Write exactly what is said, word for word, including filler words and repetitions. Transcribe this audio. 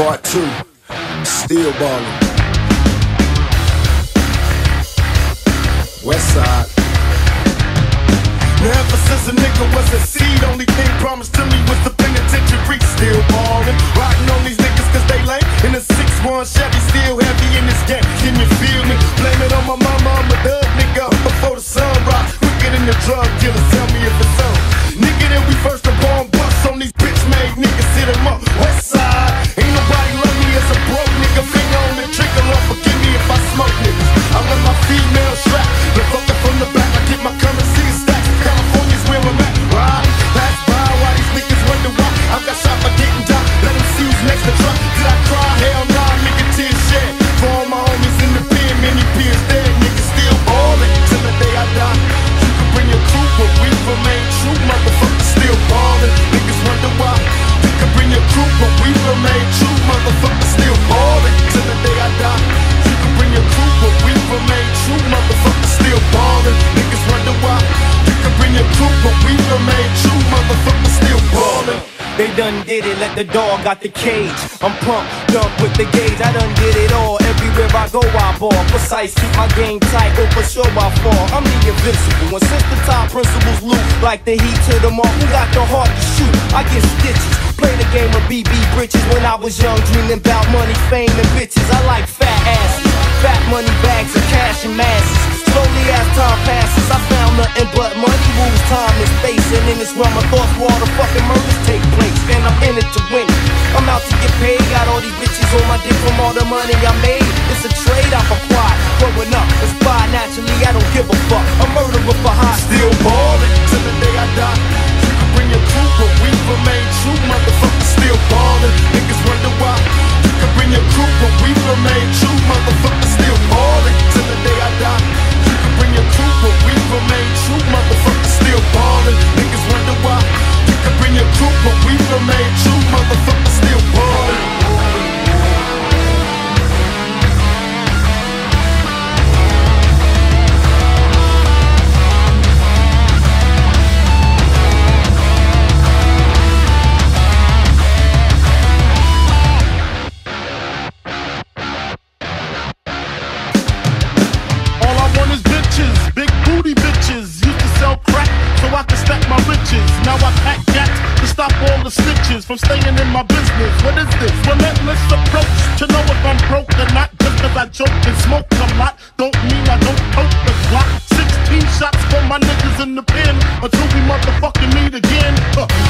Part two, still ballin'. West side. Now ever since a nigga was a seed, only thing promised to me was the penitentiary. Still ballin', riding on these niggas cause they lame. In a six one Chevy, still heavy in this game. Can you feel me? Blame it on my mama, I'm a thug nigga. Before the sun rise, quicker than the drug dealers. Tell me if it's on. Nigga, that we first the born bust on these bitch made niggas. Hit 'em up, West side. Ain't nobody love me as a broke nigga. Finger on the trigger, Lord forgive me if I smoke niggas. I let my female strap, the fucker from the back. I get my currency and stacks. California's where I'm at. Ride, pass by, why these niggas wonder why I got shot for getting down. Let them see who's next to try. Did I cry? Hell nah, nigga, tears shed. For all my homies in the pen, many peers dead. Niggas still ballin' till the day I die. You can bring your crew, but we remain true. Motherfuckers still ballin'. Niggas wonder why. You can bring your crew, but we remain true. Motherfuckers still ballin' till the day I die. You can bring your crew, but we remain true. Motherfuckers still ballin'. Niggas wonder why. You can bring your crew, but we remain true. Motherfuckers still ballin'. They done did it, let the dog out the cage. I'm pumped, dump with the gauge. I done did it all, everywhere I go I ball. Precise, keep my game tight, oh for sure I fall. I'm the invincible, and since the top principles loot, like the heat to the mark, who got the heart to shoot? I get stitches, play the game of B B britches. When I was young, dreaming about money, fame, and bitches. I like fat asses, fat money bags of cash and masses. Slowly as time passes, I found nothing but money rules time and space. And in this realm, my thoughts where all the fucking murders take place. And I'm in it to win it. I'm out to get paid. Got all these bitches on my dick from all the money I made. It's a trade off acquired. Growing up, inspired naturally, I don't give a fuck. A murderer for high. Still ballin' till the day I die. You can bring your crew, but we remain true. Motherfuckers still ballin'. Niggas wonder why. You can bring your crew, but we remain true. Motherfuckers still ballin' till the day I die. You can bring your crew, but we remain true. Motherfuckers still ballin'. Niggas wonder why. You can bring your crew, but we remain true. Motherfuckers still ballin'. Now I pack gats to stop all the snitches from staying in my business. What is this? Relentless approach to know if I'm broke or not. Just cause I joke and smoke a lot don't mean I don't tote the Glock. Sixteen shots for my niggas in the pen until we motherfucking meet again. Uh,